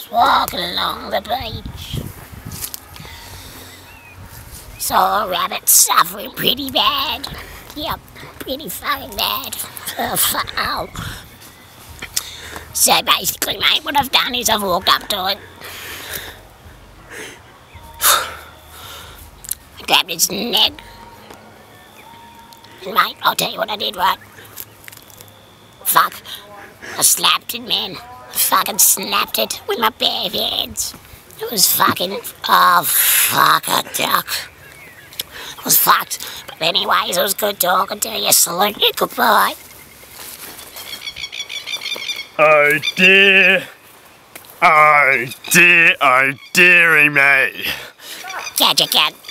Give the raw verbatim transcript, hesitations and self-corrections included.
was walking along the beach. Saw a rabbit suffering pretty bad. Yep, pretty fucking bad. Oh, fuck. Ow. So basically, mate, what I've done is I've walked up to it. I grabbed its neck. And mate, I'll tell you what I did, right? Fuck. I slapped it, man. I fucking snapped it with my bare hands. It was fucking... Oh, fuck a duck. It was fucked. But anyways, it was good talking to you. Salute you. Goodbye. Oh dear. Oh dear, oh dearie me. Catch a cat.